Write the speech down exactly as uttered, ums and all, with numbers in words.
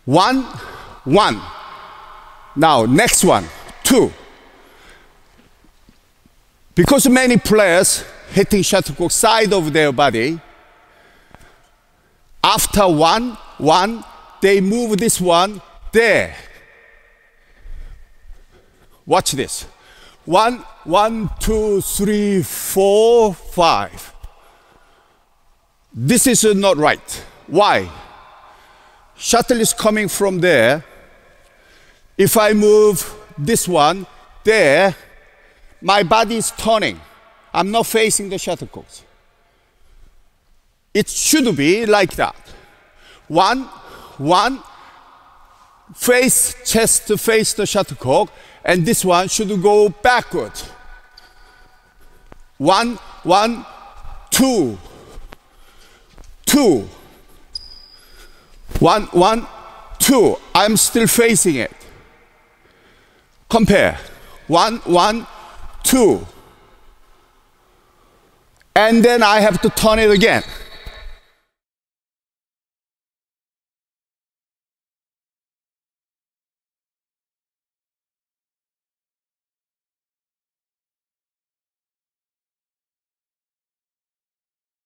One, one. Now, next one, two. Because many players hitting shuttlecock side of their body, after one, one, they move this one there. Watch this. One, one, two, three, four, five. This is not right. Why? Shuttle is coming from there. If I move this one there, my body is turning. I'm not facing the shuttlecocks. It should be like that. One, one, face, chest to face the shuttlecock, and this one should go backward. One, one, two, two. One, one, two. I'm still facing it. Compare. One, one, two. And then I have to turn it again.